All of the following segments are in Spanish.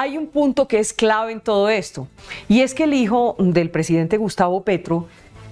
hay un punto que es clave en todo esto, y es que el hijo del presidente Gustavo Petro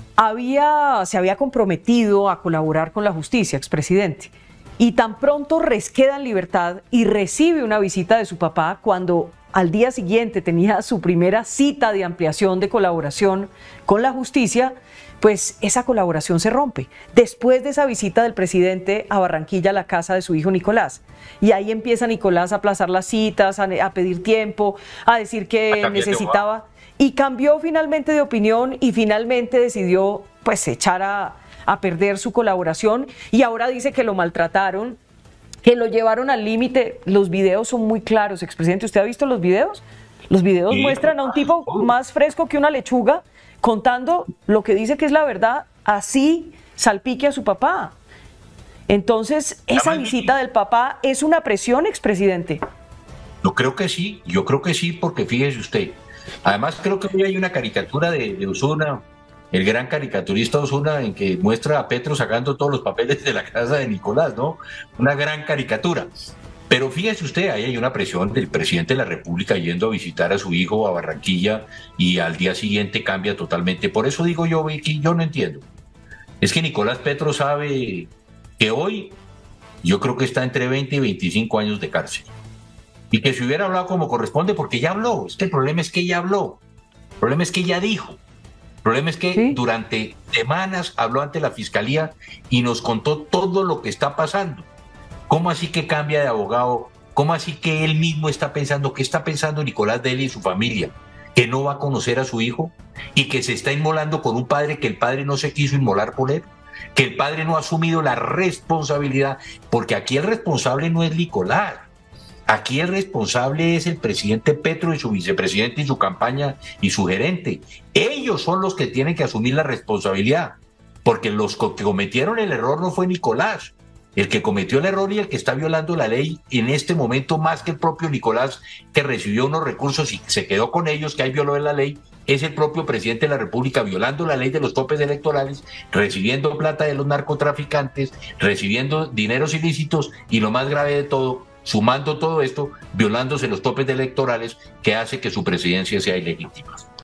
se había comprometido a colaborar con la justicia, expresidente, y tan pronto queda en libertad y recibe una visita de su papá cuando al día siguiente tenía su primera cita de ampliación de colaboración con la justicia, pues esa colaboración se rompe después de esa visita del presidente a Barranquilla, a la casa de su hijo Nicolás. Y ahí empieza Nicolás a aplazar las citas, a pedir tiempo, a decir que necesitaba, y cambió finalmente de opinión y finalmente decidió pues echar a perder su colaboración, y ahora dice que lo maltrataron, que lo llevaron al límite. Los videos son muy claros, expresidente. ¿Usted ha visto los videos? Los videos muestran a un tipo más fresco que una lechuga contando lo que dice que es la verdad, así salpique a su papá. Entonces, esa visita del papá es una presión, expresidente. Yo creo que sí, porque fíjese usted. Además, creo que hoy hay una caricatura de Osuna, el gran caricaturista Osuna, en que muestra a Petro sacando todos los papeles de la casa de Nicolás, ¿no? Una gran caricatura. Pero fíjese usted, ahí hay una presión del presidente de la República yendo a visitar a su hijo a Barranquilla y al día siguiente cambia totalmente. Por eso digo yo, Vicky, yo no entiendo. Es que Nicolás Petro sabe que hoy yo creo que está entre 20 y 25 años de cárcel. Y que si hubiera hablado como corresponde, porque ya habló. Es que el problema es que ella habló. El problema es que ella dijo. El problema es que durante semanas habló ante la Fiscalía y nos contó todo lo que está pasando. ¿Cómo así que cambia de abogado? ¿Cómo así que él mismo está pensando? ¿Qué está pensando Nicolás de él y su familia? ¿Que no va a conocer a su hijo? ¿Y que se está inmolando con un padre que el padre no se quiso inmolar por él? ¿Que el padre no ha asumido la responsabilidad? Porque aquí el responsable no es Nicolás. Aquí el responsable es el presidente Petro y su vicepresidente y su campaña y su gerente. Ellos son los que tienen que asumir la responsabilidad, porque los que cometieron el error no fue Nicolás. El que cometió el error y el que está violando la ley en este momento, más que el propio Nicolás, que recibió unos recursos y se quedó con ellos, que ahí violó la ley, es el propio presidente de la República violando la ley de los topes electorales, recibiendo plata de los narcotraficantes, recibiendo dineros ilícitos y lo más grave de todo, sumando todo esto, violándose los topes electorales que hace que su presidencia sea ilegítima.